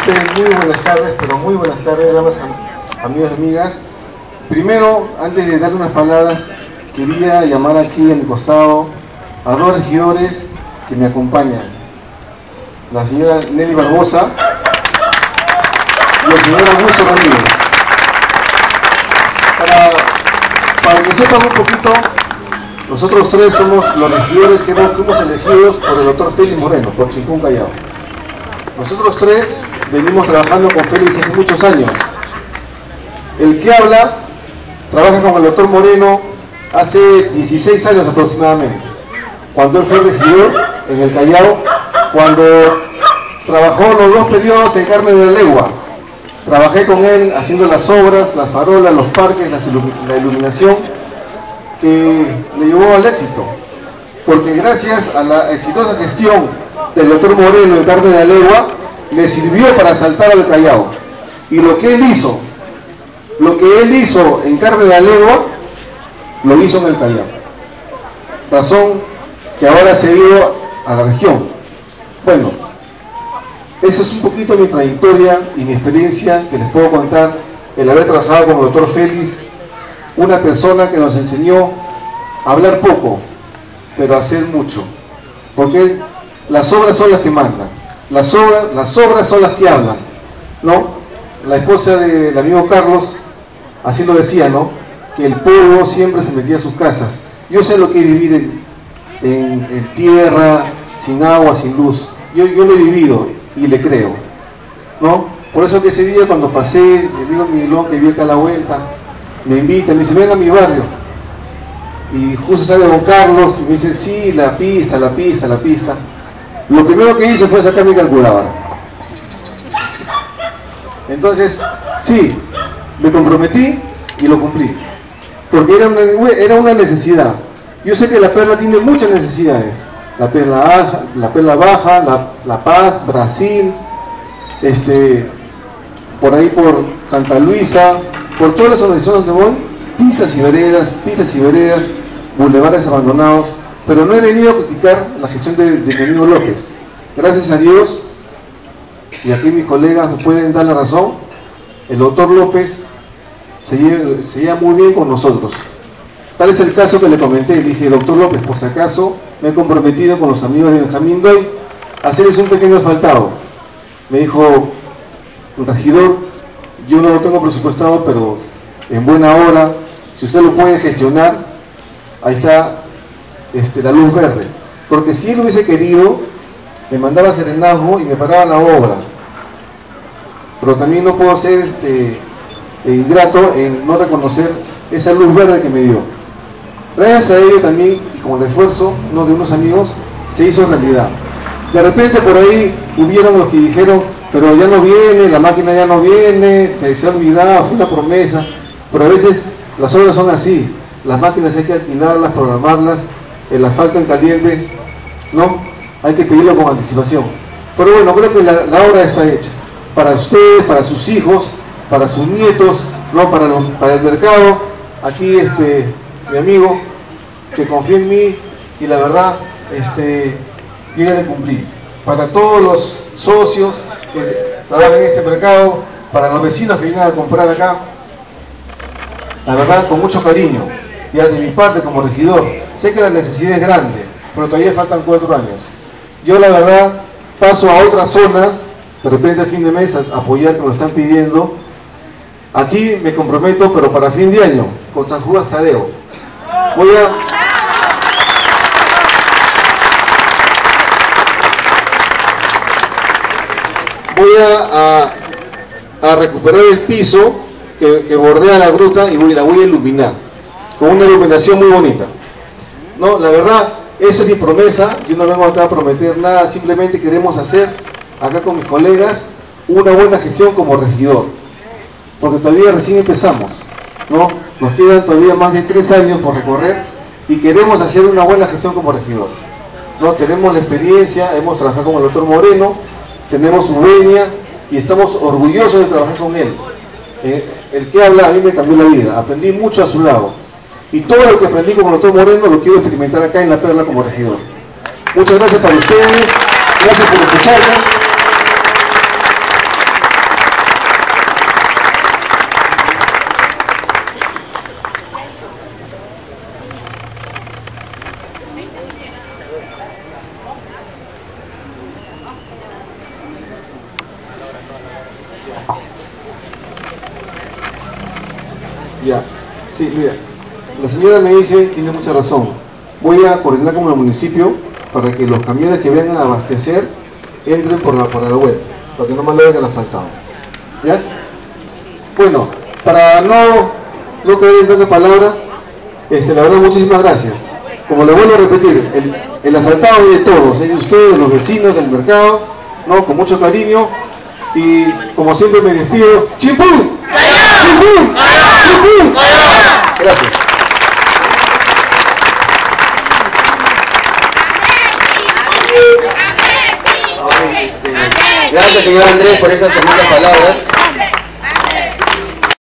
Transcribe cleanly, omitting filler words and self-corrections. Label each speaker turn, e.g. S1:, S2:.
S1: Muy buenas tardes, pero muy buenas tardes, damas, amigos y amigas. Primero, antes de darle unas palabras, quería llamar aquí a mi costado a dos regidores que me acompañan. La señora Nelly Barbosa y el señor Augusto Ramírez. Para que sepan un poquito, nosotros tres somos los regidores que fuimos elegidos por el doctor Félix Moreno, por Chimpún Callao. Nosotros tres venimos trabajando con Félix hace muchos años. El que habla trabaja con el doctor Moreno hace 16 años aproximadamente, cuando él fue regidor en el Callao, cuando trabajó los dos periodos en Carmen de la Legua. Trabajé con él haciendo las obras, las farolas, los parques, la iluminación, que le llevó al éxito, porque gracias a la exitosa gestión del doctor Moreno en Carmen de la Legua, le sirvió para saltar al Callao. Y lo que él hizo en Carmen de la Legua, lo hizo en el Callao. Razón que ahora se dio a la región. Bueno, esa es un poquito mi trayectoria y mi experiencia que les puedo contar, el haber trabajado con el doctor Félix, una persona que nos enseñó a hablar poco, pero a hacer mucho, porque las obras son las que mandan, las obras son las que hablan, ¿no? La esposa del amigo Carlos así lo decía, ¿no? Que el pueblo siempre se metía a sus casas. Yo sé lo que es vivir en tierra, sin agua, sin luz. Yo lo he vivido y le creo, ¿no? Por eso que ese día cuando pasé, mi amigo Miguelón, que vive acá a la vuelta, me invita, me dice, ven a mi barrio. Y justo sale don Carlos y me dice, sí, la pista. Lo primero que hice fue sacar mi calculadora. Entonces, sí, me comprometí y lo cumplí. Porque era una necesidad. Yo sé que La Perla tiene muchas necesidades. La Perla Baja, La Paz, Brasil, por ahí por Santa Luisa, por todas las organizaciones donde voy, pistas y veredas, bulevares abandonados, pero no he venido a criticar la gestión de mi amigo López. Gracias a Dios, y aquí mis colegas me pueden dar la razón, el doctor López se lleva muy bien con nosotros. Tal es el caso que le comenté, dije, doctor López, por si acaso me he comprometido con los amigos de Benjamín Doy a hacerles un pequeño asfaltado. Me dijo, regidor, yo no lo tengo presupuestado, pero en buena hora, si usted lo puede gestionar, ahí está la luz verde. Porque si él hubiese querido, me mandaba serenazgo y me paraba la obra. Pero también no puedo ser ingrato en no reconocer esa luz verde que me dio. Gracias a ello también, y con el esfuerzo de unos amigos, se hizo realidad. De repente por ahí hubieron los que dijeron, pero ya no viene, la máquina ya no viene, se ha olvidado, fue una promesa. Pero a veces las obras son así, las máquinas hay que alquilarlas, programarlas, el asfalto en caliente, ¿no? Hay que pedirlo con anticipación. Pero bueno, creo que la obra está hecha. Para ustedes, para sus hijos, para sus nietos, ¿no? Para el mercado. Aquí mi amigo, que confía en mí, y la verdad, yo ya le cumplí. Para todos los socios que trabajan en este mercado, para los vecinos que vienen a comprar acá, la verdad, con mucho cariño, ya de mi parte como regidor, sé que la necesidad es grande, pero todavía faltan 4 años. Yo la verdad paso a otras zonas, de repente a fin de mes, a apoyar que me lo están pidiendo. Aquí me comprometo, pero para fin de año, con San Judas Tadeo. Voy a recuperar el piso que bordea la gruta y la voy a iluminar con una iluminación muy bonita. No, la verdad, esa es mi promesa. Yo no vengo acá a prometer nada, simplemente queremos hacer acá con mis colegas una buena gestión como regidor, porque todavía recién empezamos, ¿no? Nos quedan todavía más de 3 años por recorrer y queremos hacer una buena gestión como regidor, ¿no? Tenemos la experiencia, hemos trabajado con el doctor Moreno, tenemos su venia y estamos orgullosos de trabajar con él. El que habla a mí me cambió la vida, aprendí mucho a su lado y todo lo que aprendí con el doctor Moreno lo quiero experimentar acá en La Perla como regidor. Muchas gracias para ustedes, gracias por escucharme. Sí, mira, la señora me dice, tiene mucha razón. Voy a coordinar con el municipio para que los camiones que vengan a abastecer entren por la web, para que no malogren el asfaltado. ¿Ya? Bueno, para no caer en tanta palabra, la verdad, muchísimas gracias. Como le vuelvo a repetir, el asfaltado es de todos, es de ustedes, de los vecinos, del mercado, ¿no? Con mucho cariño. Y como siempre me despido. ¡Chimpún! ¡Chimpún! ¡Chimpún! Gracias.
S2: Gracias, señor Andrés, por esas hermosas palabras.